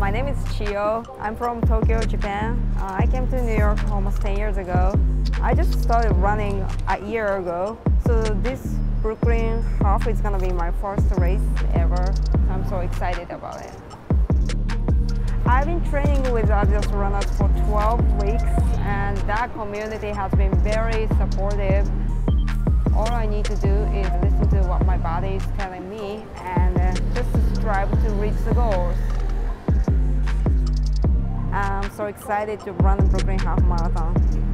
My name is Chiyo. I'm from Tokyo, Japan. I came to New York almost 10 years ago. I just started running a year ago. So this Brooklyn half is gonna be my first race ever. I'm so excited about it. I've been training with adidas runners for 12 weeks and that community has been very supportive. All I need to do is listen to what my body is telling me and just strive to reach the goals. I'm so excited to run the Brooklyn Half Marathon.